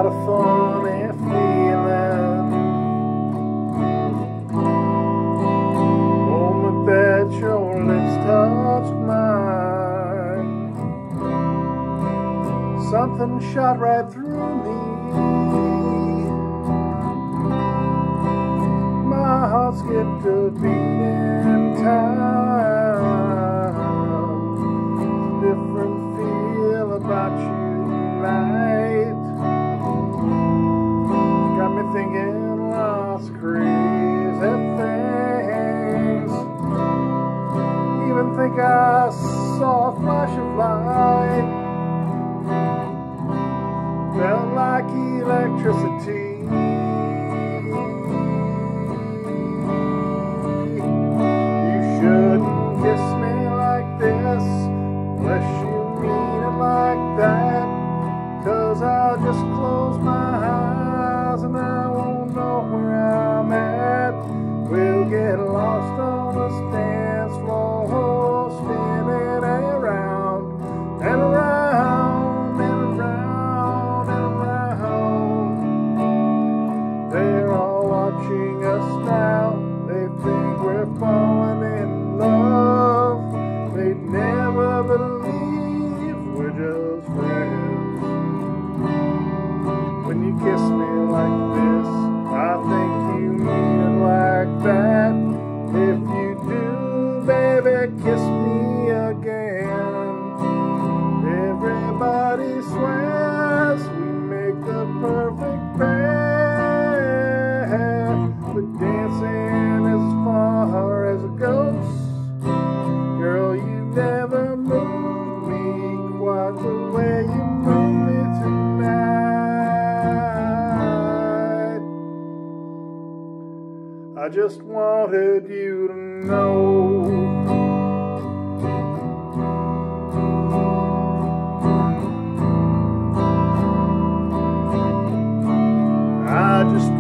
a funny feeling. Moment that your lips touched mine, something shot right through me. My heart skipped a beat in time. Different feel about you tonight. Got me thinking lots of crazy things. Even think I saw a flash of light. Felt like electricity. You shouldn't kiss me like this unless you mean it like that, 'cause I'll just close my eyes and I won't know where I'm at. We'll get lost on the dance floor, spinning around and around and around and around. They're all watching us now. They think we're falling in love. They'd never believe we're just friends. When you kiss me like this, I think you mean it like that. If you do, baby, kiss me again. Everybody swears we make the perfect pair, but dancing as far as it goes. Girl, you never moved me quite the way you move me tonight. I just wanted you to know. I just